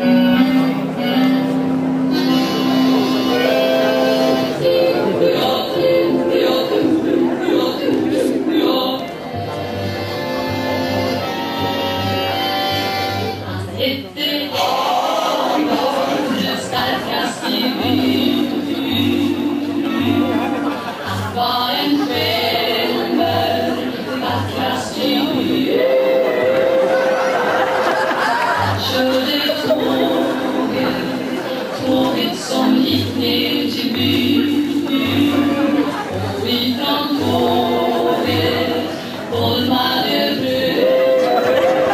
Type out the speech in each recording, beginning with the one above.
Tåget som gick ner till byn, och ifrån tåget bolmade bröd.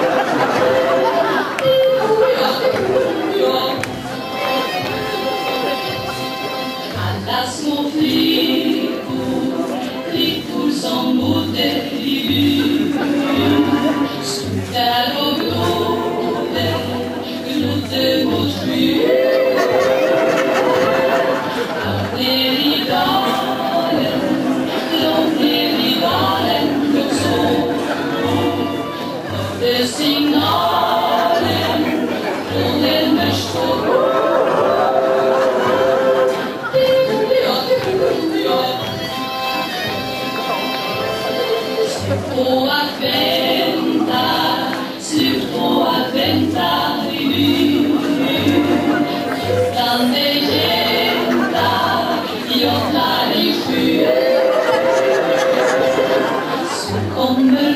Alla små flickor som bodde i byn stod där och glodde mot skyn. Långt ner i dalen, låg så hörde signalen från en mörskål. Slut på att vänta i byn, utan det jobblar i skyn. Så kommer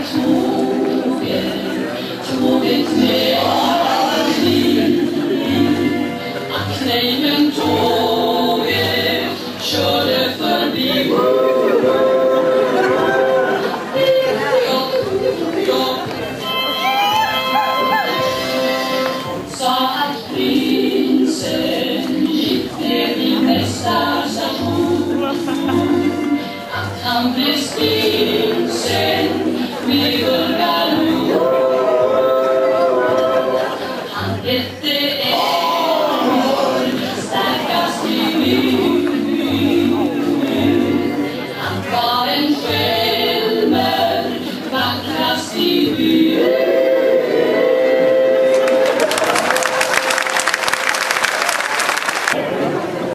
tåget med avliv. Ack nej, men tåget körde förbi. Sa att prinsen gick ner i nästa station, att han blev stinsen med Gurgaloo. Han hette